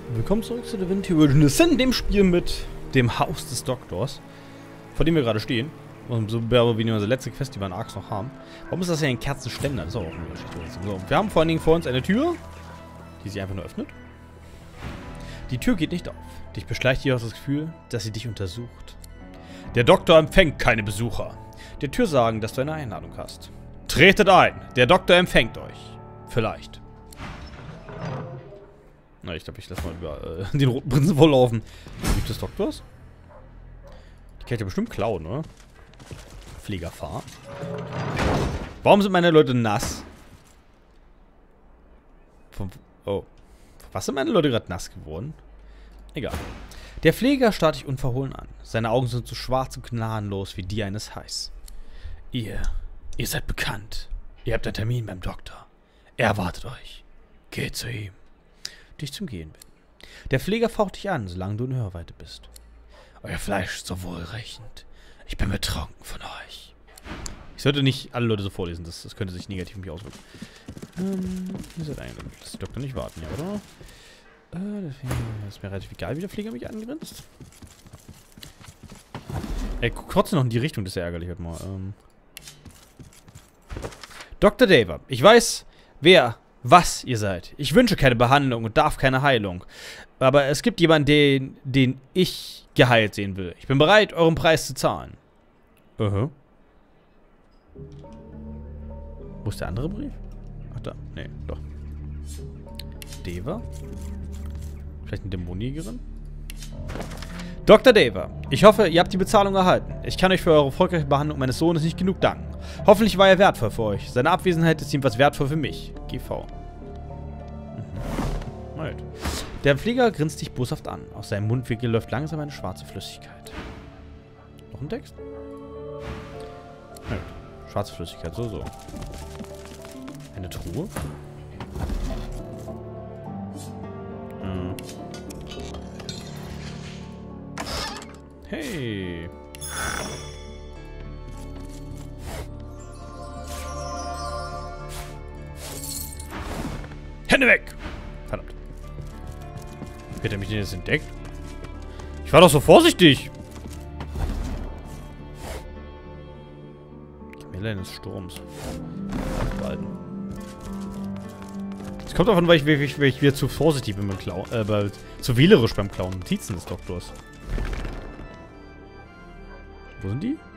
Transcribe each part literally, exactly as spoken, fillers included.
Willkommen zurück zu der Windtür, dem Spiel mit dem Haus des Doktors, vor dem wir gerade stehen. Und so wie wir unsere letzte Quest, die wir in Arx noch haben. Warum ist das hier ein Kerzenständer? Das ist auch eine Geschichte. So, wir haben vor allen Dingen vor uns eine Tür, die sich einfach nur öffnet. Die Tür geht nicht auf. Dich beschleicht jedoch das Gefühl, dass sie dich untersucht. Der Doktor empfängt keine Besucher. Der Tür sagen, dass du eine Einladung hast. Tretet ein. Der Doktor empfängt euch. Vielleicht. Na, ich glaube, ich lasse mal über äh, den roten Prinzen volllaufen. Gibt es Doktors? Die kann ich ja bestimmt klauen, oder? Pflegerfahr. Warum sind meine Leute nass? Von, oh. Was sind meine Leute gerade nass geworden? Egal. Der Pfleger starrt dich unverhohlen an. Seine Augen sind so schwarz und gnadenlos wie die eines Heiß. Ihr, ihr seid bekannt. Ihr habt einen Termin beim Doktor. Er erwartet euch. Geht zu ihm. Dich zum Gehen bitten. Der Pfleger faucht dich an, solange du in Hörweite bist. Euer Fleisch ist so wohlriechend. Ich bin betrunken von euch. Ich sollte nicht alle Leute so vorlesen, das, das könnte sich negativ auf mich auswirken. Ähm, ihr seid eingeladen. Lass die Doktor nicht warten, ja, oder? Äh, das ist mir relativ egal, wie der Pfleger mich angrinst. Ey, guck trotzdem noch in die Richtung, das ist ja ärgerlich heute mal. Ähm. Doktor Daver, ich weiß, wer, was ihr seid. Ich wünsche keine Behandlung und darf keine Heilung. Aber es gibt jemanden, den, den ich geheilt sehen will. Ich bin bereit, euren Preis zu zahlen. Uh-huh. Wo ist der andere Brief? Ach da, nee, doch. Deva? Vielleicht eine Dämonjägerin? Doktor Daver, ich hoffe, ihr habt die Bezahlung erhalten. Ich kann euch für eure erfolgreiche Behandlung meines Sohnes nicht genug danken. Hoffentlich war er wertvoll für euch. Seine Abwesenheit ist jedenfalls wertvoll für mich. G V. Mhm. Right. Der Pfleger grinst dich boshaft an. Aus seinem Mundwinkel läuft langsam eine schwarze Flüssigkeit. Noch ein Text? Right. Schwarze Flüssigkeit, so, so. Eine Truhe? Hm. Hey! Hände weg! Verdammt. Wird er mich denn jetzt entdeckt? Ich war doch so vorsichtig! Kamele eines Sturms. Es kommt davon, weil ich, weil ich, weil ich wieder zu vorsichtig bin beim Klauen. Äh, zu wählerisch beim Klauen. Notizen des Doktors. Wo sind die?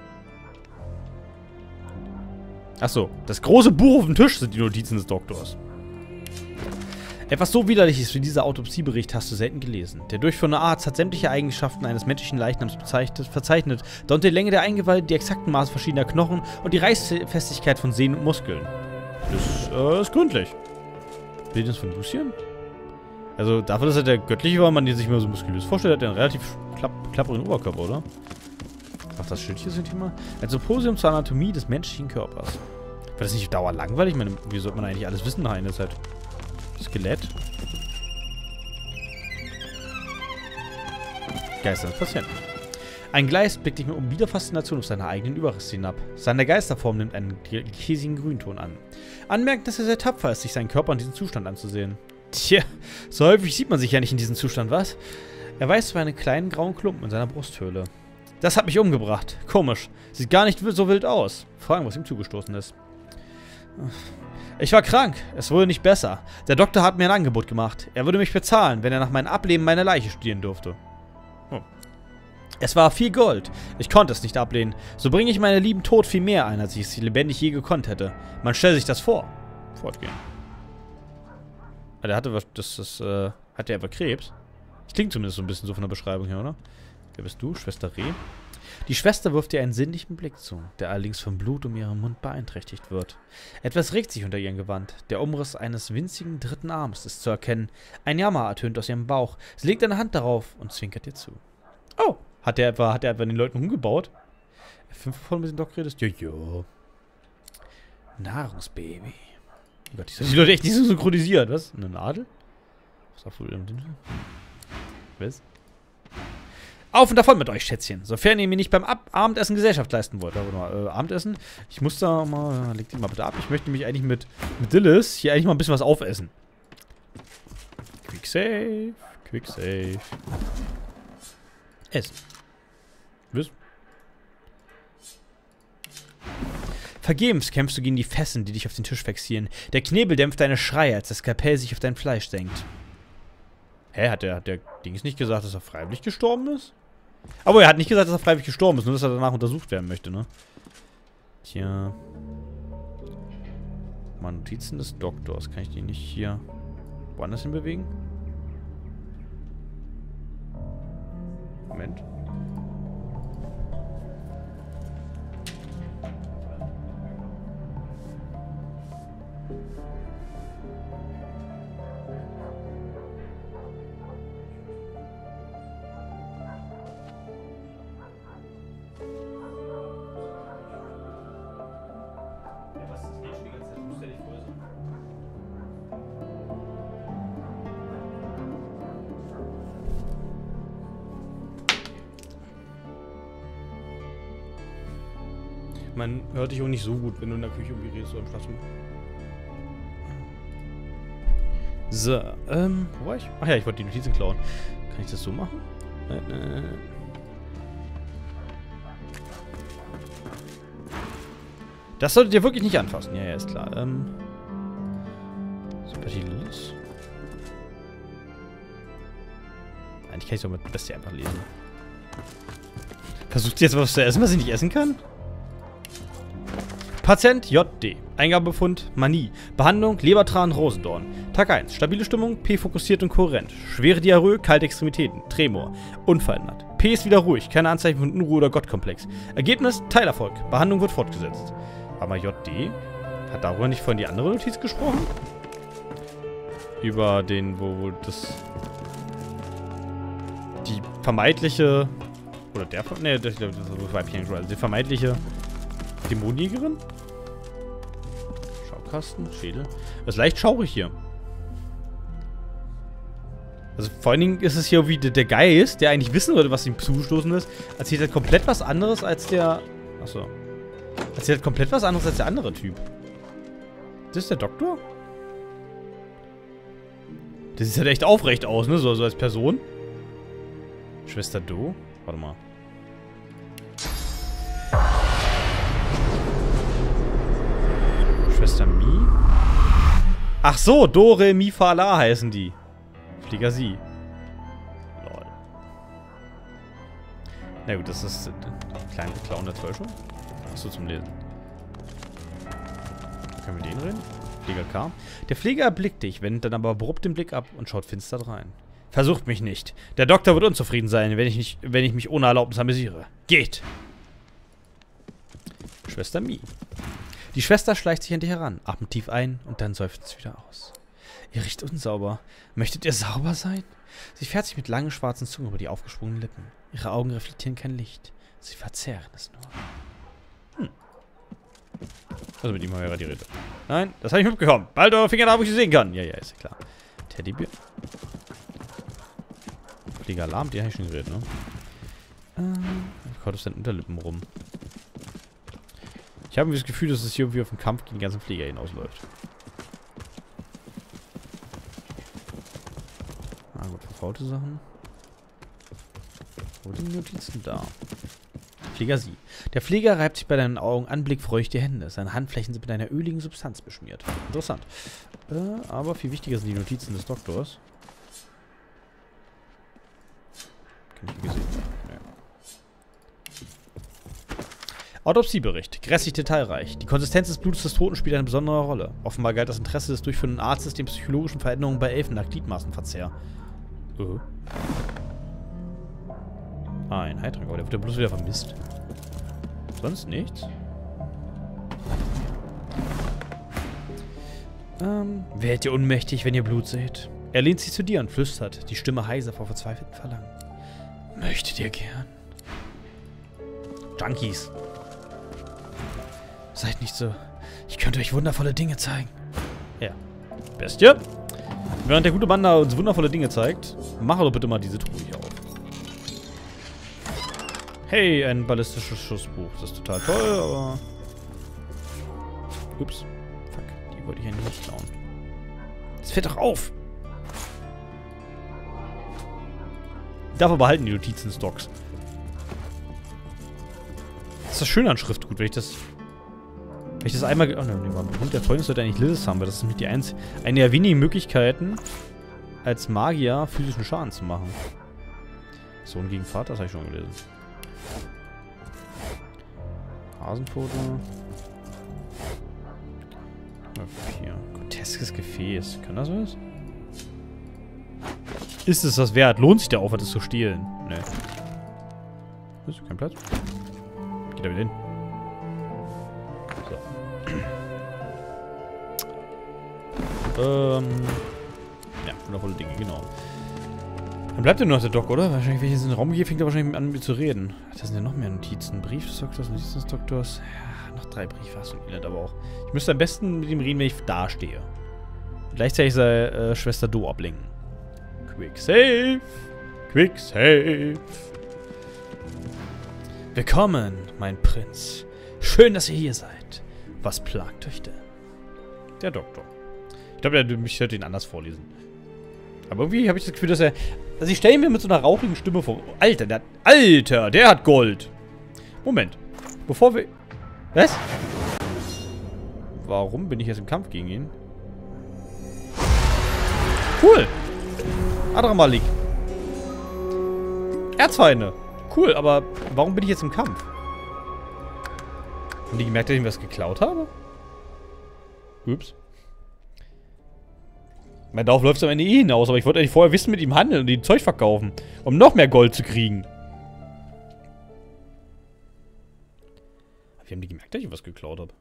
Achso, das große Buch auf dem Tisch sind die Notizen des Doktors. Etwas so Widerliches wie dieser Autopsiebericht hast du selten gelesen. Der durchführende Arzt hat sämtliche Eigenschaften eines menschlichen Leichnams bezeichnet, verzeichnet, darunter die Länge der Eingeweide, die exakten Maße verschiedener Knochen und die Reißfestigkeit von Sehnen und Muskeln. Das äh, ist gründlich. Bildnis von Lucien? Also dafür, dass er der Göttliche war, man den sich mal so muskulös vorstellt, hat er einen relativ klapp klapprigen Oberkörper, oder? Ach, das Schild hier sind hier mal. Ein Symposium zur Anatomie des menschlichen Körpers. War das nicht auf Dauer langweilig? Ich meine, wie sollte man eigentlich alles wissen nach einer Zeit? Skelett. Geister des Patienten. Ein Geist blickt dich mit umbieder Faszination auf seine eigenen Überreste hinab. Seine Geisterform nimmt einen käsigen Grünton an. Anmerkt, dass er sehr tapfer ist, sich seinen Körper in diesem Zustand anzusehen. Tja, so häufig sieht man sich ja nicht in diesem Zustand, was? Er weist über einen kleinen grauen Klumpen in seiner Brusthöhle. Das hat mich umgebracht. Komisch. Sieht gar nicht so wild aus. Fragen, was ihm zugestoßen ist. Ich war krank. Es wurde nicht besser. Der Doktor hat mir ein Angebot gemacht. Er würde mich bezahlen, wenn er nach meinem Ableben meine Leiche studieren durfte. Oh. Es war viel Gold. Ich konnte es nicht ablehnen. So bringe ich meine lieben Tod viel mehr ein, als ich es lebendig je gekonnt hätte. Man stellt sich das vor. Fortgehen. Ah, der hatte was. Das ist, äh. Hat der einfach Krebs? Das klingt zumindest so ein bisschen so von der Beschreibung her, oder? Wer bist du? Schwester Reh? Die Schwester wirft dir einen sinnlichen Blick zu, der allerdings vom Blut um ihren Mund beeinträchtigt wird. Etwas regt sich unter ihrem Gewand. Der Umriss eines winzigen dritten Arms ist zu erkennen. Ein Jammer ertönt aus ihrem Bauch. Sie legt eine Hand darauf und zwinkert dir zu. Oh, hat der etwa, hat der etwa den Leuten umgebaut? Fünf von mit dem Doc redest? Jojo. Nahrungsbaby. Oh Gott, die Leute echt nicht so synchronisiert. Was? Eine Nadel? Was auch wohl? Was? Auf und davon mit euch, Schätzchen. Sofern ihr mir nicht beim Ab Abendessen Gesellschaft leisten wollt. Aber mal, äh, Abendessen? Ich muss da mal... Legt ihn mal bitte ab. Ich möchte mich eigentlich mit, mit Dillis hier eigentlich mal ein bisschen was aufessen. Quick Save. Quick Save. Essen. Was? Vergebens kämpfst du gegen die Fesseln, die dich auf den Tisch fixieren. Der Knebel dämpft deine Schreie, als das Skalpell sich auf dein Fleisch senkt. Hä, hat der, hat der Dings nicht gesagt, dass er freiwillig gestorben ist? Aber er hat nicht gesagt, dass er freiwillig gestorben ist, nur dass er danach untersucht werden möchte, ne? Tja. Mal Notizen des Doktors. Kann ich die nicht hier woanders hin bewegen? Moment. Man hört dich auch nicht so gut, wenn du in der Küche irgendwie redest oder im Schlafzimmer. So, ähm, wo war ich? Ach ja, ich wollte die Notizen klauen. Kann ich das so machen? Äh, äh. Das solltet ihr wirklich nicht anfassen. Ja, ja, ist klar. Ähm. Sympathie Lilith. Eigentlich kann ich doch mit Bestie einfach lesen. Versucht sie jetzt was zu essen, was sie nicht essen kann? Patient J D. Eingabebefund Manie. Behandlung Lebertran Rosendorn. Tag eins. Stabile Stimmung, P fokussiert und kohärent. Schwere Diarrhoe, kalte Extremitäten, Tremor. Unverändert. P ist wieder ruhig, keine Anzeichen von Unruhe oder Gottkomplex. Ergebnis Teilerfolg. Behandlung wird fortgesetzt. Aber J D? Hat darüber nicht vorhin die andere Notiz gesprochen? Über den, wo, wo das... Die vermeintliche... Oder der... Ne, das ist das Weibchen, also die vermeintliche... Dämonenjägerin? Schaukasten, Schädel. Das ist leicht schaurig hier. Also vor allen Dingen ist es hier wie der, der Geist, der eigentlich wissen würde, was ihm zugestoßen ist, erzählt halt komplett was anderes als der... Achso. Erzählt halt komplett was anderes als der andere Typ. Das ist der Doktor? Das sieht halt echt aufrecht aus, ne? So, so als Person. Schwester Do? Warte mal. Schwester Mi? Ach so, Dore, Mi, Fa, La heißen die. Flieger Sie. Lol. Na gut, das ist der kleine Clown der Täuschung. Achso, zum Lesen. Können wir den reden? Flieger K. Der Flieger erblickt dich, wendet dann aber abrupt den Blick ab und schaut finster drein. Versucht mich nicht. Der Doktor wird unzufrieden sein, wenn ich, nicht, wenn ich mich ohne Erlaubnis amüsiere. Geht! Schwester Mi. Die Schwester schleicht sich an dich heran, atmet tief ein und dann seufzt es wieder aus. Ihr riecht unsauber. Möchtet ihr sauber sein? Sie fährt sich mit langen schwarzen Zungen über die aufgesprungenen Lippen. Ihre Augen reflektieren kein Licht. Sie verzehren es nur. Hm. Also mit ihm haben wir gerade die Rede. Nein, das habe ich mitbekommen. Bald eure Finger da, wo ich sie sehen kann. Ja, ja, ist ja klar. Teddybär. Flieger Alarm, die habe ich schon geredet, ne? Ähm, ich kaut auf seinen Unterlippen rum. Ich habe das Gefühl, dass es hier irgendwie auf den Kampf gegen den ganzen Flieger hinausläuft. Ah gut, verfaute Sachen. Wo sind die Notizen? Da. Flieger Sie. Der Flieger reibt sich bei deinen Augen anblickfreudig die Hände. Seine Handflächen sind mit einer öligen Substanz beschmiert. Interessant. Äh, aber viel wichtiger sind die Notizen des Doktors. Kann ich gesehen. Ja. Autopsiebericht. Grässlich detailreich. Die Konsistenz des Blutes des Toten spielt eine besondere Rolle. Offenbar galt das Interesse des durchführenden Arztes den psychologischen Veränderungen bei Elfen nach Gliedmaßenverzehr. Uh. Ah, ein Heiltrank. Aber der wird ja bloß wieder vermisst. Sonst nichts? Ähm, werdet ihr ohnmächtig, wenn ihr Blut seht? Er lehnt sich zu dir und flüstert, die Stimme heiser vor verzweifeltem Verlangen. Möchtet ihr gern? Junkies. Seid nicht so. Ich könnte euch wundervolle Dinge zeigen. Ja. Bestie? Während der gute Mann da uns wundervolle Dinge zeigt, mach doch bitte mal diese Truhe hier auf. Hey, ein ballistisches Schussbuch. Das ist total toll, aber... Ups. Fuck, die wollte ich eigentlich nicht klauen. Das fällt doch auf! Die darf er behalten, die Notizen-Stocks. Das ist das Schöne an Schriftgut, wenn ich das... Wenn ich das einmal... Oh ne, man bekommt der Freund sollte eigentlich Lilith haben, weil das ist nämlich die einzige... Eine der wenigen Möglichkeiten, als Magier physischen Schaden zu machen. Sohn gegen Vater, das habe ich schon gelesen. Hasenfoto. Hier. Groteskes Gefäß. Kann das was? Ist es das wert? Lohnt sich der Aufwand, das zu stehlen? Ne. Ist kein Platz. Geht da wieder hin. So. ähm. Ja, wundervolle Dinge, genau. Dann bleibt ja nur noch der Doc, oder? Wahrscheinlich, wenn ich jetzt in den Raum gehe, fängt er wahrscheinlich an, mit mir zu reden. Das sind ja noch mehr Notizen. Brief des Doktors, Notizen des Doktors. Ja, noch drei Briefe. Hast du nicht, aber auch. Ich müsste am besten mit ihm reden, wenn ich da stehe. Gleichzeitig seine äh, Schwester Do ablenken. Quick Save! Quick Save! Willkommen, mein Prinz. Schön, dass ihr hier seid. Was plagt euch denn? Der Doktor. Ich glaube, er müsste ihn anders vorlesen. Aber irgendwie habe ich das Gefühl, dass er... Also ich stelle mir mit so einer rauchigen Stimme vor. Alter, der hat... Alter, der hat Gold. Moment. Bevor wir... Was? Warum bin ich jetzt im Kampf gegen ihn? Cool. Adramalik. Erzfeinde. Cool, aber warum bin ich jetzt im Kampf? Haben die gemerkt, dass ich ihm was geklaut habe? Ups. Mein Darauf läuft es am Ende eh hinaus, aber ich wollte eigentlich vorher wissen, mit ihm handeln und ihm Zeug verkaufen, um noch mehr Gold zu kriegen. Wie haben die gemerkt, dass ich was geklaut habe?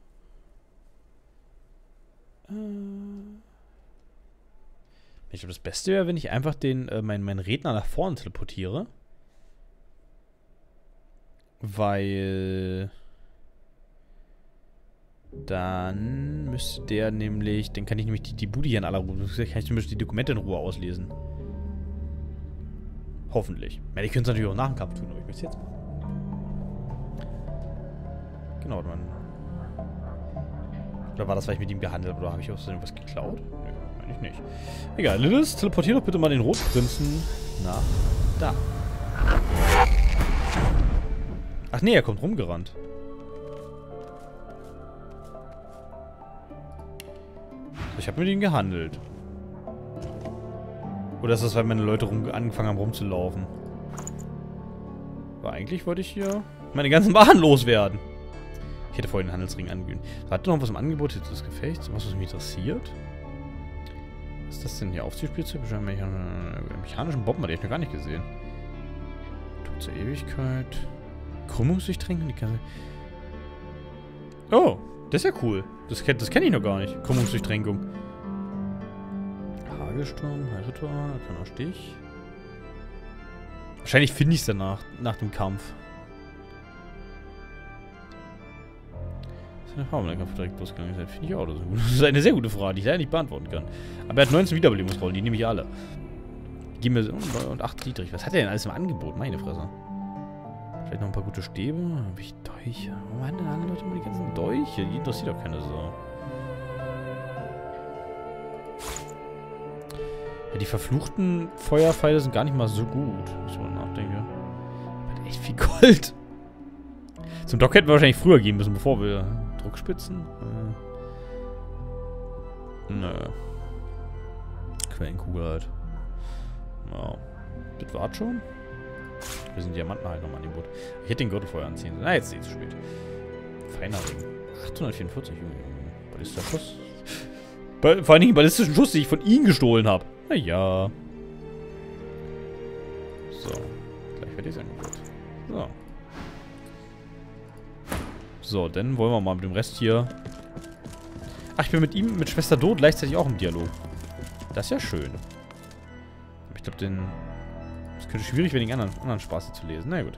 Ich glaube, das Beste wäre, wenn ich einfach den, äh, meinen, meinen Redner nach vorne teleportiere. Weil... Dann müsste der nämlich... Dann kann ich nämlich die, die Bude hier in aller Ruhe... Kann ich zumindest die Dokumente in Ruhe auslesen. Hoffentlich. Ja, ich könnte es natürlich auch nach dem Kampf tun, aber ich möchte es jetzt machen. Genau, dann... Oder war das, weil ich mit ihm gehandelt habe? Oder habe ich auch so was geklaut? Nö, eigentlich nicht. Egal, Lilith, teleportier doch bitte mal den Rotprinzen nach da. Ach nee, er kommt rumgerannt. Ich habe mit ihm gehandelt. Oder ist das, weil meine Leute rum angefangen haben rumzulaufen? Aber eigentlich wollte ich hier meine ganzen Waren loswerden. Ich hätte vorhin den Handelsring angegeben. Hat noch was im Angebot jetzt des Gefechts? Was, was mich interessiert? Was ist das denn hier? Aufziehspielzeug? Mechanischen Bomben hatte ich noch gar nicht gesehen. Tod zur Ewigkeit. Krümmungsdurchtränkung? Die kann... Oh, das ist ja cool. Das, das kenne ich noch gar nicht. Krümmungsdurchtränkung. Hagelsturm, Heilritual, kleiner Stich. Wahrscheinlich finde ich es danach, nach dem Kampf. Das ist eine Frage, wenn der Kampf direkt losgegangen ist. Finde ich auch. Das ist eine sehr gute Frage, die ich leider nicht beantworten kann. Aber er hat neunzehn Wiederbelebungsrollen, die nehme ich alle. Die geben mir und acht Dietrich. Was hat er denn alles im Angebot? Meine Fresse. Vielleicht noch ein paar gute Stäbe. Habe ich Dolche? Warum haben denn alle Leute immer die ganzen Dolche? Die interessiert doch keine Sau. Ja, die verfluchten Feuerpfeile sind gar nicht mal so gut, wenn ich so nachdenke. Hat echt viel Gold. Zum Dock hätten wir wahrscheinlich früher gehen müssen, bevor wir Druckspitzen. Äh. Nö. Quellenkugel halt. Ja. Das war's schon. Wir sind Diamanten halt nochmal an dem Boot. Ich hätte den Gürtelfeuer anziehen sollen. Ah, jetzt ist es zu spät. Feiner Ring. achthundertvierundvierzig. Ballistischer Schuss. Ba Vor allen Dingen ballistischen Schuss, den ich von ihnen gestohlen habe. Naja. So. Gleich fertig sein. So. So, dann wollen wir mal mit dem Rest hier... Ach, ich bin mit ihm, mit Schwester Do gleichzeitig auch im Dialog. Das ist ja schön. Aber ich glaube, den... Es könnte schwierig werden, den anderen, anderen Spaß zu lesen. Na gut.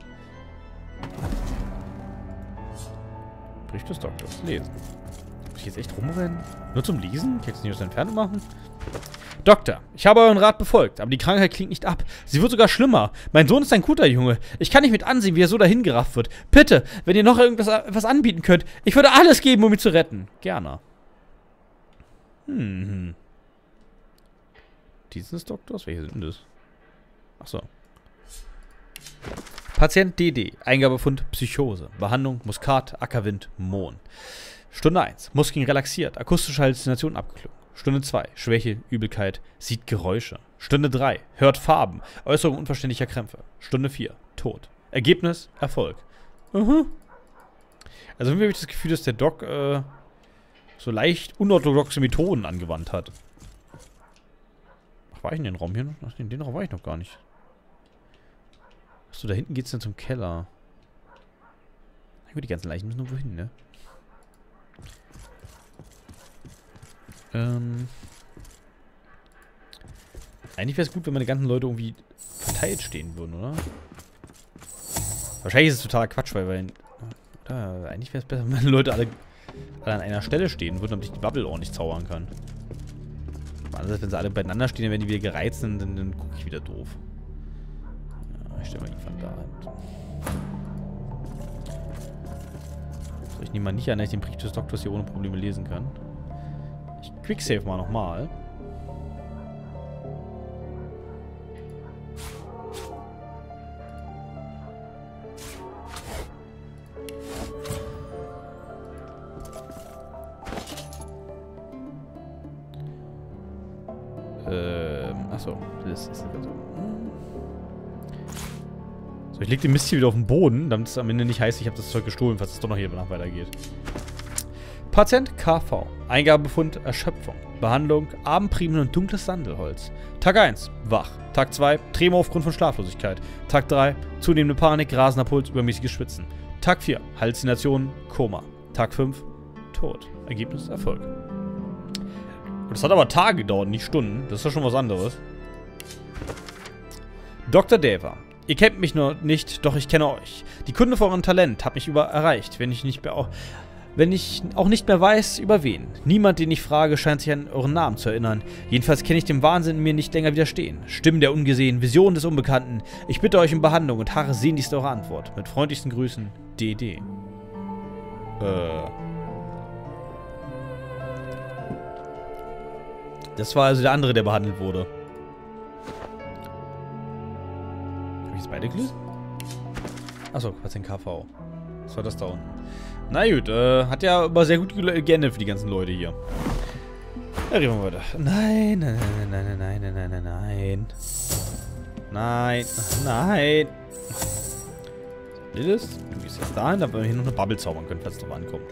Brief des Doktors. Lesen. Muss ich jetzt echt rumrennen? Nur zum Lesen? Ich kann es nicht aus der Entfernung machen. Doktor, ich habe euren Rat befolgt, aber die Krankheit klingt nicht ab. Sie wird sogar schlimmer. Mein Sohn ist ein guter Junge. Ich kann nicht mit ansehen, wie er so dahingerafft wird. Bitte, wenn ihr noch irgendwas was anbieten könnt, ich würde alles geben, um ihn zu retten. Gerne. Hm. Dienst des Doktors? Welche sind das? Achso. Patient D D. Eingabefund Psychose. Behandlung Muskat, Ackerwind, Mohn. Stunde eins. Muskeln relaxiert. Akustische Halluzination abgeklungen. Stunde zwei. Schwäche, Übelkeit. Sieht Geräusche. Stunde drei. Hört Farben. Äußerung unverständlicher Krämpfe. Stunde vier. Tod. Ergebnis Erfolg. Mhm. Also irgendwie habe ich das Gefühl, dass der Doc äh, so leicht unorthodoxe Methoden angewandt hat. Ach, war ich in den Raum hier noch? Ach, in den Raum war ich noch gar nicht. Achso, da hinten geht's dann zum Keller. Na gut, die ganzen Leichen müssen nur wohin, ne? Ähm. Eigentlich wäre es gut, wenn meine ganzen Leute irgendwie verteilt stehen würden, oder? Wahrscheinlich ist es totaler Quatsch, weil wir... Oder, eigentlich wäre es besser, wenn meine Leute alle, alle an einer Stelle stehen würden, damit ich die Bubble ordentlich zaubern kann. Aber anders, wenn sie alle beieinander stehen, dann werden die wieder gereizt und dann, dann gucke ich wieder doof. Ja, ich stelle mal irgendwann da hin. So, ich nehme mal nicht an, dass ich den Brief des Doktors hier ohne Probleme lesen kann. Ich quicksave mal nochmal. Ähm, achso, das ist so. So, ich leg den Mist hier wieder auf den Boden, damit es am Ende nicht heißt, ich habe das Zeug gestohlen, falls es doch noch hier danach weitergeht. Patient K V. Eingabefund Erschöpfung. Behandlung Abendprimen und dunkles Sandelholz. Tag eins. Wach. Tag zwei. Tremor aufgrund von Schlaflosigkeit. Tag drei. Zunehmende Panik, rasender Puls, übermäßiges Schwitzen. Tag vier. Halluzinationen, Koma. Tag fünf. Tod. Ergebnis Erfolg. Das hat aber Tage gedauert, nicht Stunden. Das ist ja schon was anderes. Doktor Deva. Ihr kennt mich nur nicht, doch ich kenne euch. Die Kunde von eurem Talent hat mich über erreicht, wenn ich nicht mehr auch, wenn ich auch nicht mehr weiß, über wen. Niemand, den ich frage, scheint sich an euren Namen zu erinnern. Jedenfalls kann ich dem Wahnsinn in mir nicht länger widerstehen. Stimmen der Ungesehen, Visionen des Unbekannten. Ich bitte euch um Behandlung und harre sehnlichst eure Antwort. Mit freundlichsten Grüßen, D D. Äh... Das war also der andere, der behandelt wurde. Habe ich jetzt beide gelesen? Achso, Patient K V. Was war das da unten? Na gut, äh, hat ja aber sehr gut geendet für die ganzen Leute hier. Ja, reden wir weiter. Nein, nein, nein, nein, nein, nein, nein, nein, nein. Nein, nein. Lilith, du gehst jetzt dahin, damit wir hier noch eine Bubble zaubern können, falls es drauf ankommt.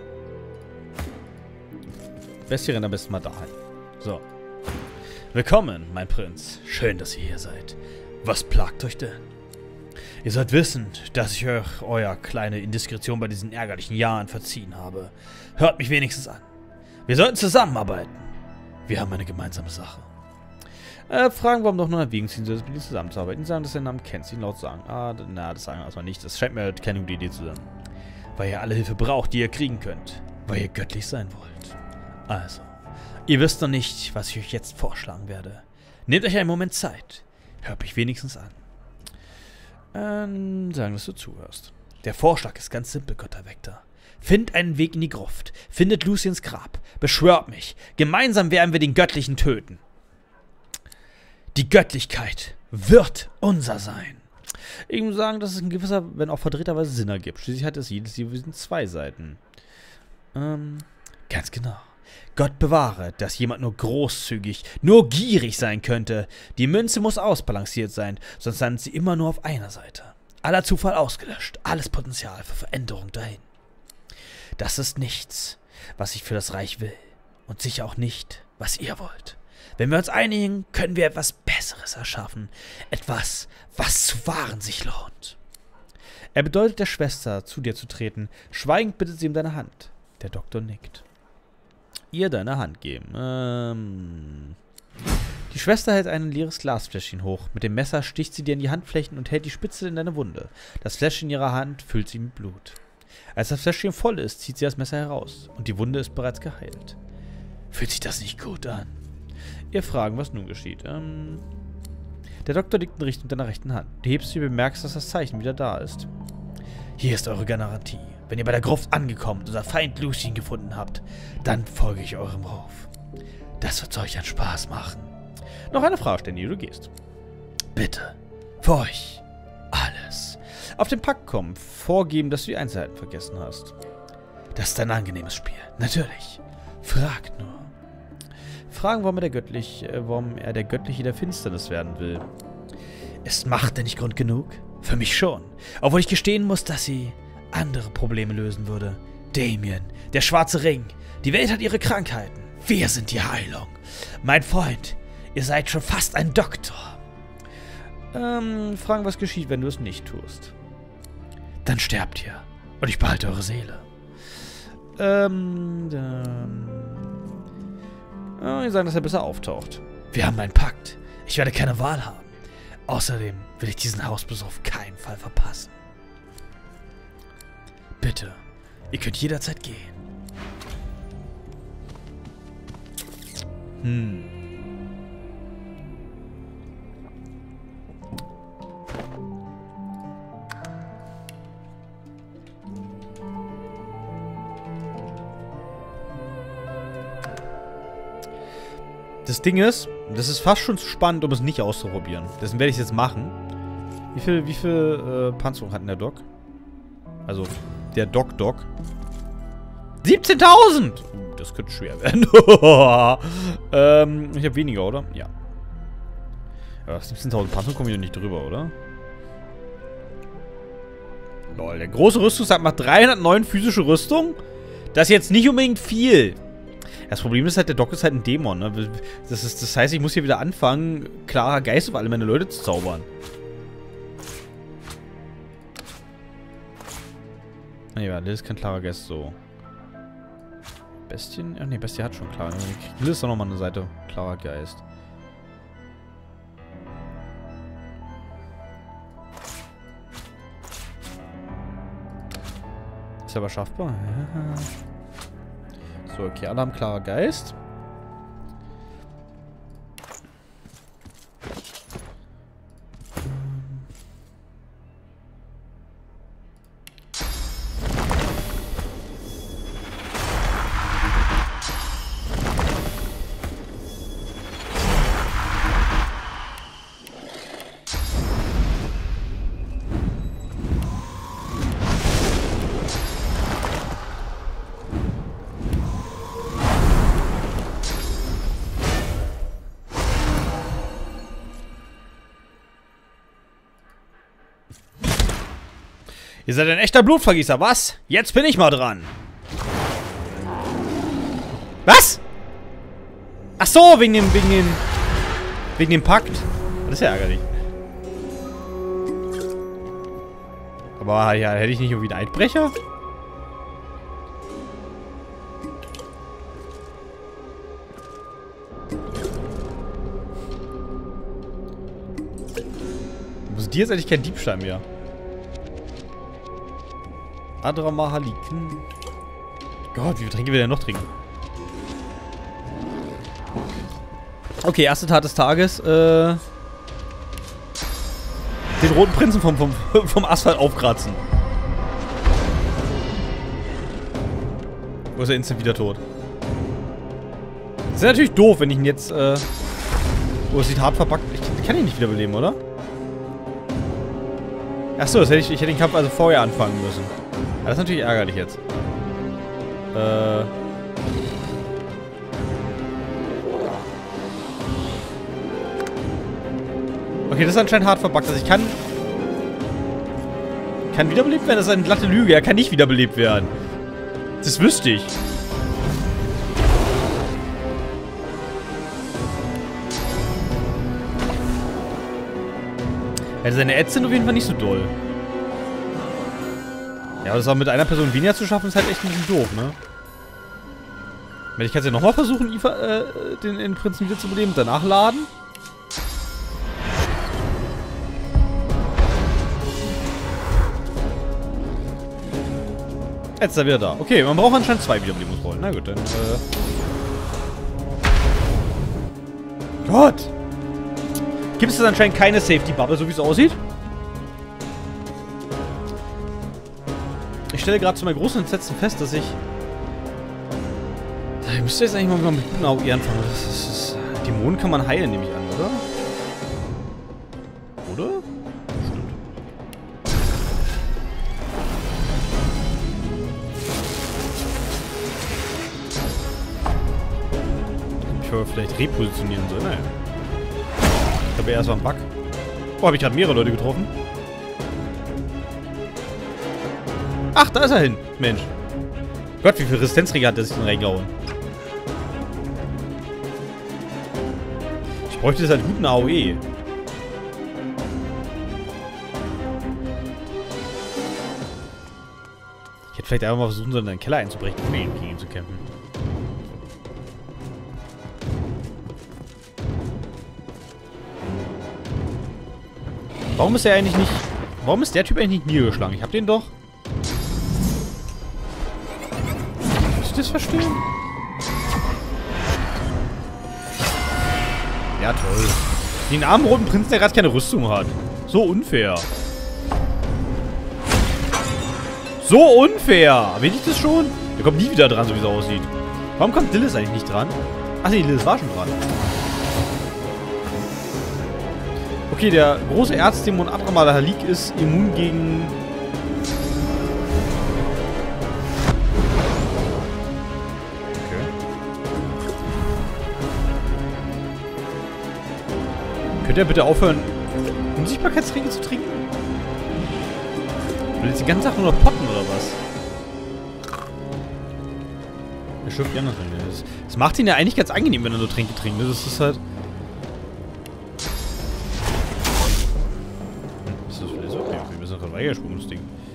Bestie rennt am besten mal dahin. So. Willkommen, mein Prinz. Schön, dass ihr hier seid. Was plagt euch denn? Ihr sollt wissen, dass ich euch euer kleine Indiskretion bei diesen ärgerlichen Jahren verziehen habe. Hört mich wenigstens an. Wir sollten zusammenarbeiten. Wir haben eine gemeinsame Sache. Äh, fragen, warum doch nur erwägen ziehen soll, mit ihnen zusammenzuarbeiten. Sagen, dass ihr den Namen kennt. Sie ihn laut sagen. Ah, na, das sagen wir erstmal nicht. Das scheint mir halt keine gute Idee zu sein. Weil ihr alle Hilfe braucht, die ihr kriegen könnt. Weil ihr göttlich sein wollt. Also. Ihr wisst noch nicht, was ich euch jetzt vorschlagen werde. Nehmt euch einen Moment Zeit. Hört mich wenigstens an. Ähm, sagen, dass du zuhörst. Der Vorschlag ist ganz simpel, Götterwächter. Findet einen Weg in die Gruft. Findet Luciens Grab. Beschwört mich. Gemeinsam werden wir den Göttlichen töten. Die Göttlichkeit wird unser sein. Ich muss sagen, dass es in gewisser, wenn auch verdrehterweise Sinn ergibt. Schließlich hat es jedes Division zwei Seiten. Ähm, ganz genau. Gott bewahre, dass jemand nur großzügig, nur gierig sein könnte. Die Münze muss ausbalanciert sein, sonst landet sie immer nur auf einer Seite. Aller Zufall ausgelöscht, alles Potenzial für Veränderung dahin. Das ist nichts, was ich für das Reich will. Und sicher auch nicht, was ihr wollt. Wenn wir uns einigen, können wir etwas Besseres erschaffen. Etwas, was zu wahren sich lohnt. Er bedeutet der Schwester, zu dir zu treten. Schweigend bittet sie um deine Hand. Der Doktor nickt. Ihr deine Hand geben. Ähm. Die Schwester hält ein leeres Glasfläschchen hoch. Mit dem Messer sticht sie dir in die Handflächen und hält die Spitze in deine Wunde. Das Fläschchen in ihrer Hand füllt sie mit Blut. Als das Fläschchen voll ist, zieht sie das Messer heraus. Und die Wunde ist bereits geheilt. Fühlt sich das nicht gut an? Ihr fragen, was nun geschieht. Ähm. Der Doktor liegt in Richtung deiner rechten Hand. Du hebst sie und bemerkst, dass das Zeichen wieder da ist. Hier ist eure Garantie. Wenn ihr bei der Gruft angekommen und unser Feind Lucien gefunden habt, dann folge ich eurem Ruf. Das wird euch einen Spaß machen. Noch eine Frage stellen, die du gehst. Bitte. Für euch. Alles. Auf den Pakt kommen. Vorgeben, dass du die Einzelheiten vergessen hast. Das ist ein angenehmes Spiel. Natürlich. Frag nur. Fragen, warum er der göttlich, äh, warum er der Göttliche der Finsternis werden will. Ist Macht denn nicht Grund genug? Für mich schon. Obwohl ich gestehen muss, dass sie andere Probleme lösen würde. Damien, der schwarze Ring. Die Welt hat ihre Krankheiten. Wir sind die Heilung. Mein Freund, ihr seid schon fast ein Doktor. Ähm, fragen, was geschieht, wenn du es nicht tust. Dann sterbt ihr. Und ich behalte eure Seele. Ähm, ähm... Oh, ihr sagt, dass er besser auftaucht. Wir haben einen Pakt. Ich werde keine Wahl haben. Außerdem will ich diesen Hausbesuch auf keinen Fall verpassen. Bitte, ihr könnt jederzeit gehen. Hm. Das Ding ist, das ist fast schon zu spannend, um es nicht auszuprobieren. Deswegen werde ich es jetzt machen. Wie viel, wie viel äh, Panzerung hat denn der Doc? Also, der Doc-Doc. siebzehntausend! Uh, das könnte schwer werden. ähm, ich habe weniger, oder? Ja. Ja, siebzehntausend Panzerung kommen wir nicht drüber, oder? Lol, der große Rüstungssack macht dreihundertneun physische Rüstung? Das ist jetzt nicht unbedingt viel. Das Problem ist halt, der Doc ist halt ein Dämon, ne? Das, ist, das heißt, ich muss hier wieder anfangen, klarer Geist auf alle meine Leute zu zaubern. Ne, ja, das ist kein klarer Geist, so. Bestien? Ach ne, Bestie hat schon klar. Das ist doch nochmal eine Seite. Klarer Geist. Ist aber schaffbar. Ja. So, okay, alle haben klarer Geist. Ihr seid ein echter Blutvergießer, was? Jetzt bin ich mal dran. Was? Ach so, wegen dem, wegen dem, wegen dem Pakt. Das ist ja ärgerlich. Aber ja, hätte ich nicht irgendwie einen Eidbrecher? Also die ist eigentlich kein Diebstahl mehr. Adramahaliken. Gott, wie viel Tränke will der noch trinken? Okay, erste Tat des Tages. Äh, den roten Prinzen vom, vom, vom Asphalt aufkratzen. Wo ist er instant wieder tot? Das ist natürlich doof, wenn ich ihn jetzt, äh... Oh, es sieht hart verpackt. Ich kann ihn nicht wiederbeleben, oder? Achso, das hätte ich, ich hätte den Kampf also vorher anfangen müssen. Ja, das ist natürlich ärgerlich jetzt. Äh... Okay, das ist anscheinend hart verbuggt. Also ich kann... Kann wiederbelebt werden? Das ist eine glatte Lüge. Er kann nicht wiederbelebt werden. Das wüsste ich. Also seine Ads sind auf jeden Fall nicht so doll. Ja, aber das auch mit einer Person weniger zu schaffen, ist halt echt ein bisschen doof, ne? Ich kann es ja nochmal versuchen, Iva, äh, den, den Prinzen wieder zu beleben und danach laden. Jetzt ist er wieder da. Okay, man braucht anscheinend zwei Wiederbelebungsrollen. Na gut, dann, äh... Gott! Gibt es jetzt anscheinend keine Safety-Bubble, so wie es aussieht? Ich stelle gerade zu meinem großen Entsetzen fest, dass ich... Ich müsste jetzt eigentlich mal mit guten Augen anfangen. Das ist, das ist, Dämonen kann man heilen, nehme ich an, oder? Oder? Stimmt. vorher vielleicht repositionieren soll. Naja. Ich glaube, erst war ein Bug. Oh, habe ich gerade mehrere Leute getroffen? Ach, da ist er hin. Mensch. Gott, wie viel Resistenzträger hat der sich denn reingehauen? Ich bräuchte jetzt halt guten A O E. Ich hätte vielleicht einfach mal versuchen sollen, in den Keller einzubrechen, um gegen ihn zu kämpfen. Warum ist er eigentlich nicht... Warum ist der Typ eigentlich nicht niedergeschlagen? Ich hab den doch... Muss ich das verstehen? Ja, toll. Den armen roten Prinzen, der gerade keine Rüstung hat. So unfair. So unfair! Will ich das schon? Der kommt nie wieder dran, so wie es aussieht. Warum kommt Lilith eigentlich nicht dran? Ach nee, Lilith war schon dran. Okay, der große Erzdämon Adramal Halik ist immun gegen... Okay. Könnt ihr bitte aufhören, Unsichtbarkeitstränke zu trinken? Will jetzt die ganze Sache nur noch potten, oder was? Er schürft die anderen Tränke. Das, das macht ihn ja eigentlich ganz angenehm, wenn er nur Tränke trinkt. Das ist halt... Wir sind gerade reingesprungen, das Ding.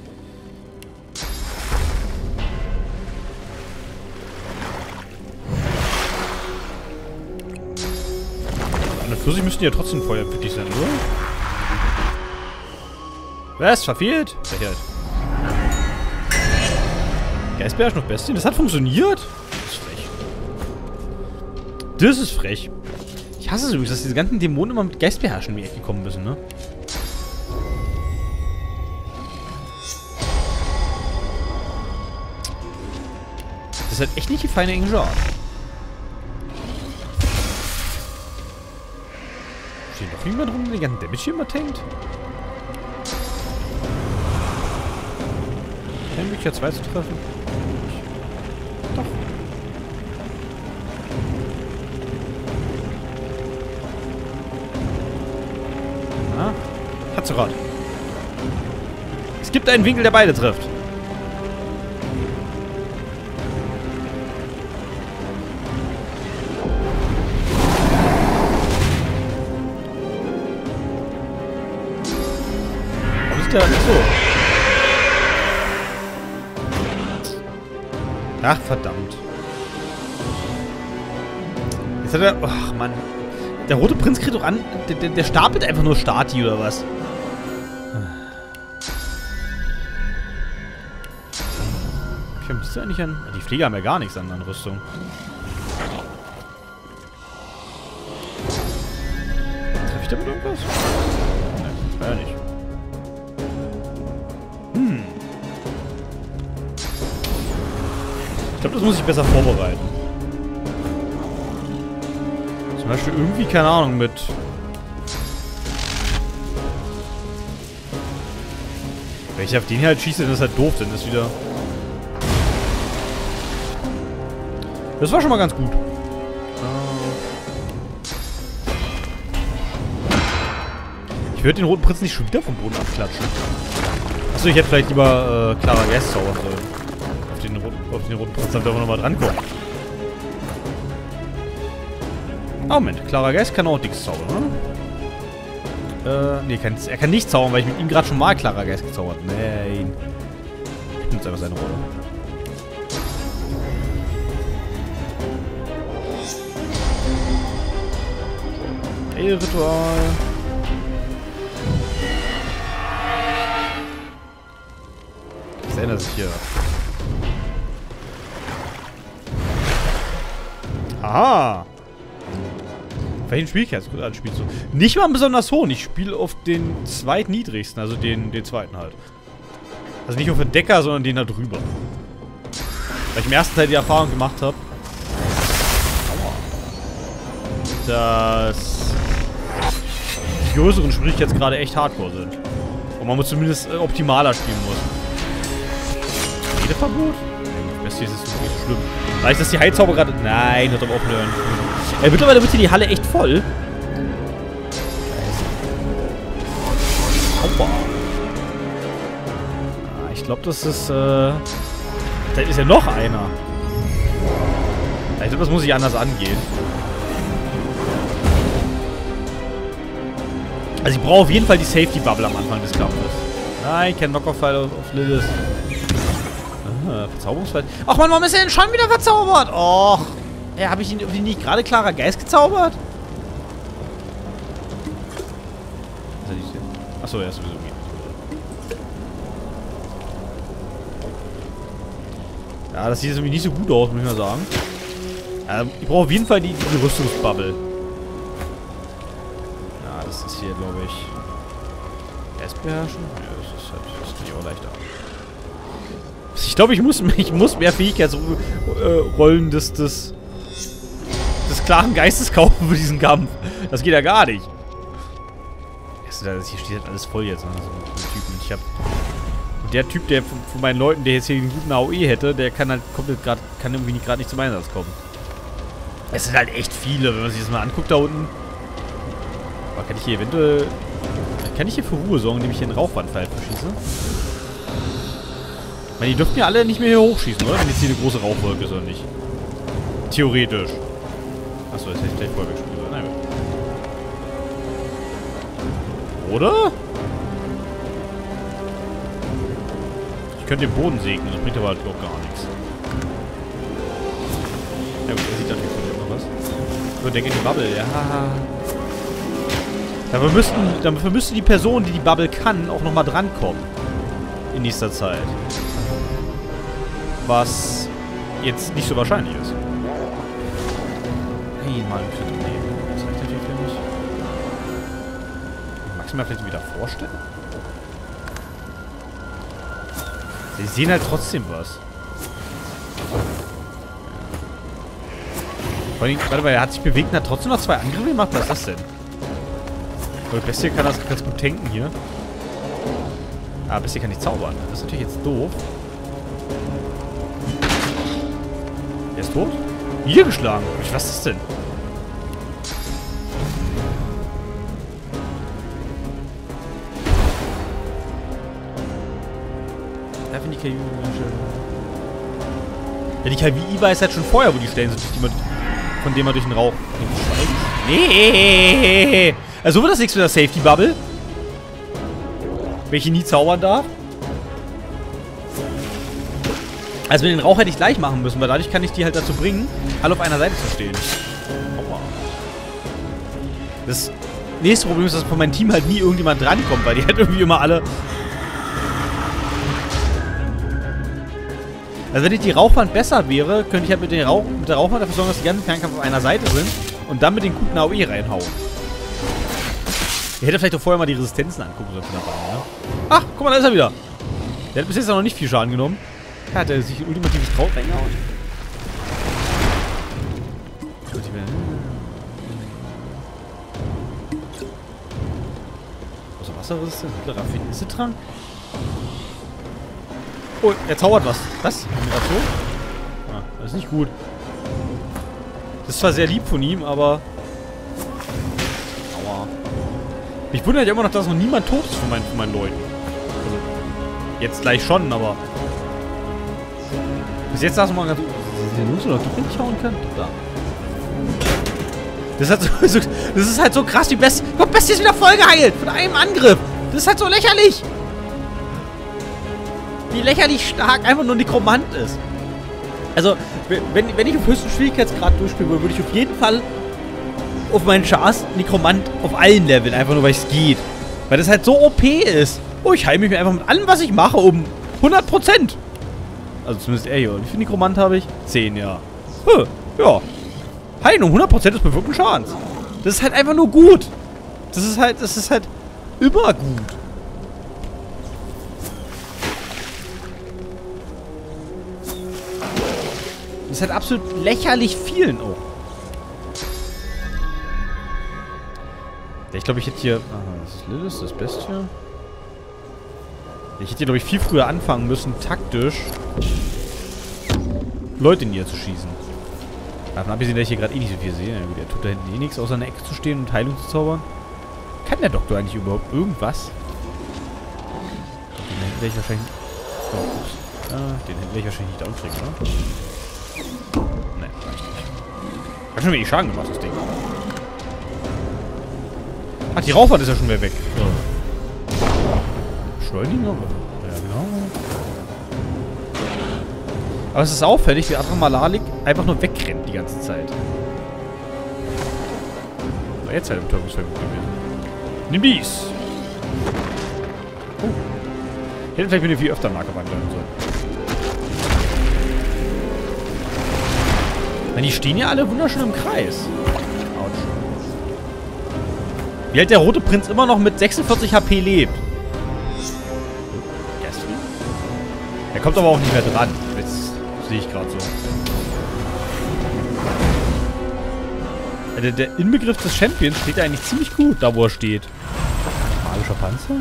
An der Pfirsich müssten ja trotzdem feuerpflichtig sein, oder? Was? Verfehlt? Verfehlt. Geistbär ist noch Bestien? Das hat funktioniert? Das ist frech. Das ist frech. Ich hasse es übrigens, dass diese ganzen Dämonen immer mit Geistbeherrschen in die Ecke kommen müssen, ne? Das ist halt echt nicht die feine englische Art. Steht doch jemand rum, der den ganzen Damage hier immer tankt? Kein Möglichkeit zwei zu treffen? Doch. Ah, Hatzerat. Es gibt einen Winkel, der beide trifft. Warum ist der nicht so? Ach, verdammt. Jetzt hat er... Ach, Mann. Der rote Prinz kriegt doch an... Der, der, der stapelt einfach nur Stati, oder was? Ich habe das ja nicht an... Die Pfleger haben ja gar nichts an, an Rüstung. Treffe ich damit irgendwas? Nein, war ja nicht. Hm. Ich glaube, das muss ich besser vorbereiten. Zum Beispiel irgendwie, keine Ahnung, mit... Wenn ich auf den hier halt schieße, dann ist halt doof, dann ist wieder... Das war schon mal ganz gut. Ich würde den roten Prinz nicht schon wieder vom Boden abklatschen. Achso, ich hätte vielleicht lieber äh, Clara Geist zaubern sollen. Auf den roten, auf den roten Prinz, damit wir nochmal drankommen. Oh, Moment. Clara Geist kann auch nichts zaubern, oder? Äh, nee, kann, er kann nicht zaubern, weil ich mit ihm gerade schon mal Clara Geist gezaubert habe. Nein. Ich nutze einfach seine Rolle. Hey, Ritual. Das ändert sich hier. Aha. Welchen Schwierigkeitsgrad an spielst du? Nicht mal besonders hoch. Ich spiele auf den zweitniedrigsten, also den, den zweiten halt. Also nicht auf den Decker, sondern den da drüber. Weil ich im ersten Teil die Erfahrung gemacht habe, dass die größeren Schwierigkeitsgrade echt hardcore sind. Und man muss zumindest äh, optimaler spielen muss. Redeverbot? Das ist nicht so schlimm. Weil ich das die Heilzauber gerade... Nein, hört doch aufhören. Ey, mittlerweile wird hier die Halle echt voll. Aua. Ah, ich glaube, das ist, äh... Da ist ja noch einer. Ich glaube, das muss ich anders angehen. Also ich brauche auf jeden Fall die Safety-Bubble am Anfang des Kampfes. Nein, kein Knockoff-Fall auf, auf Lilith. Ah, Verzauberungsfall. Ach man, warum ist er denn schon wieder verzaubert? Och. Ja, habe ich ihn irgendwie nicht gerade klarer Geist gezaubert? Achso, er ist sowieso geht. Ja, das sieht jetzt irgendwie nicht so gut aus, muss ich mal sagen. Ähm, ich brauche auf jeden Fall die, die Rüstungsbubble. Ja, das ist hier, glaube ich... Erst beherrschen? Ja, das ist halt... Das ist natürlich auch leichter. Ich glaube, ich muss, ich muss mehr Fähigkeitsrollen des, des... des klaren Geistes kaufen für diesen Kampf. Das geht ja gar nicht. Hier steht halt alles voll jetzt. Ne? So ein Typen. Ich hab... Der Typ, der von, von meinen Leuten, der jetzt hier einen guten A O E hätte, der kann halt komplett gerade... kann irgendwie nicht, gerade nicht zum Einsatz kommen. Es sind halt echt viele, wenn man sich das mal anguckt da unten. Aber kann ich hier eventuell... Kann ich hier für Ruhe sorgen, indem ich hier einen Rauchwandpfeil verschieße? Ich meine, die dürften ja alle nicht mehr hier hochschießen, oder? Wenn jetzt hier eine große Rauchwolke ist, oder nicht? Theoretisch. Achso, jetzt hätte ich gleich vorher weggespielt. Nein, oder? Ich könnte den Boden segnen, das bringt aber halt auch gar nichts. Ja gut, er sieht natürlich von immer was. So, denke die Bubble, ja. Dafür müssten, dafür müsste die Person, die die Bubble kann, auch nochmal drankommen. In nächster Zeit. Was jetzt nicht so wahrscheinlich ist. Einmal ein Crit nehmen. Das reicht natürlich für mich. Magst du mir vielleicht wieder vorstellen? Sie sehen halt trotzdem was. Vor allem, warte mal, er hat sich bewegt und hat trotzdem noch zwei Angriffe gemacht. Was ist das denn? Aber Bestie kann das ganz gut tanken hier. Ah, Bestie kann nicht zaubern. Das ist natürlich jetzt doof. Er ist tot? Hier geschlagen. Was ist das denn? Da finde ich K I schön. Ja, die K I weiß halt schon vorher, wo die Stellen sind, die man, von denen man durch den Rauch... Nee! Also wird das nichts mit der Safety Bubble. Welche nie zaubern darf. Also mit den Rauch hätte ich gleich machen müssen, weil dadurch kann ich die halt dazu bringen, alle auf einer Seite zu stehen. Aua. Das nächste Problem ist, dass von meinem Team halt nie irgendjemand drankommt, weil die halt irgendwie immer alle... Also wenn ich die Rauchwand besser wäre, könnte ich halt mit, den Rauch, mit der Rauchwand dafür sorgen, dass die ganzen Fernkämpfer auf einer Seite sind und dann mit den guten A O E reinhauen. Ich hätte vielleicht auch vorher mal die Resistenzen angucken sollen. Ne? Ach, guck mal, da ist er wieder. Der hat bis jetzt noch nicht viel Schaden genommen. Ja, hat er sich ein ultimatives Kraut reingehauen. Außer Wasserresistenz, mittlerer Finesse-Trank. Oh, er zaubert was. Was? Generation? Ah, das ist nicht gut. Das ist zwar sehr lieb von ihm, aber... Aua. Mich wundert ja immer noch, dass noch niemand tot ist von meinen, von meinen Leuten. Also, jetzt gleich schon, aber... Bis jetzt saß mal ganz... Ist der los oder doch nicht hauen können? Da. Das ist halt so, so, das ist halt so krass, wie Bestie... Guck, Bestie ist wieder voll geheilt! Von einem Angriff! Das ist halt so lächerlich! Wie lächerlich stark einfach nur ein Nekromant ist. Also, wenn, wenn ich auf höchsten Schwierigkeitsgrad durchspielen würde, würde ich auf jeden Fall auf meinen Chars Nekromant auf allen Leveln, einfach nur weil es geht. Weil das halt so O P ist. Oh, ich heile mich einfach mit allem, was ich mache, um hundert Prozent. Also zumindest er hier. Wie viel Nekromant habe ich? zehn, ja. Huh, ja. Heilen um hundert Prozent des bewirkten Schadens. Das ist halt einfach nur gut. Das ist halt, das ist halt immer gut. Das ist halt absolut lächerlich vielen auch. Ich glaube, ich hätte hier... Aha, das ist Lilith, das Bestie. Ich hätte hier, glaube ich, viel früher anfangen müssen, taktisch Leute in ihr zu schießen. Davon abgesehen, dass ich hier gerade eh nicht so viel sehe. Na gut, er tut da hinten eh nichts, außer in der Ecke zu stehen und Heilung zu zaubern. Kann der Doktor eigentlich überhaupt irgendwas? Den hinten werde ich wahrscheinlich... Oh, ups. Ah, den hinten werde ich wahrscheinlich nicht downkriegen, oder? Ne, reicht nicht. Hat schon wenig Schaden gemacht, das Ding. Ach, die Rauchwand ist ja schon wieder weg. So. Beschleunigen? Ja, genau. Aber es ist auffällig, wie Adra Malalik einfach nur wegrennt die ganze Zeit. So, jetzt halt im Turbosfeld gewesen. Nimm dies! Oh. Hätte vielleicht mit dem viel öfter Marker bleiben sollen. Weil die stehen ja alle wunderschön im Kreis. Autsch. Wie halt der rote Prinz immer noch mit sechsundvierzig H P lebt. Er kommt aber auch nicht mehr dran. Jetzt sehe ich gerade so. Der, der Inbegriff des Champions steht eigentlich ziemlich gut, da wo er steht. Magischer Panzer?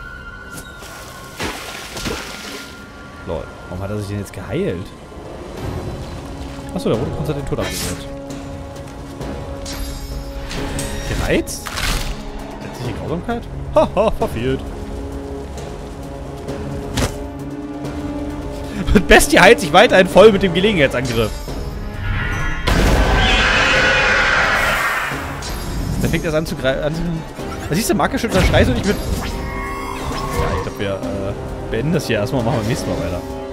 Lol. Warum hat er sich denn jetzt geheilt? Achso, der rote Prinz hat den Tod abgewehrt. Gereizt? Letztliche Grausamkeit? Haha, verfehlt. Und Bestie heilt sich weiterhin voll mit dem Gelegenheitsangriff. Da fängt das an zu greifen. Da siehst du, Markerschützer schreist du nicht mit. Ja, ich glaube, wir äh, beenden das hier erstmal und machen beim nächsten Mal weiter.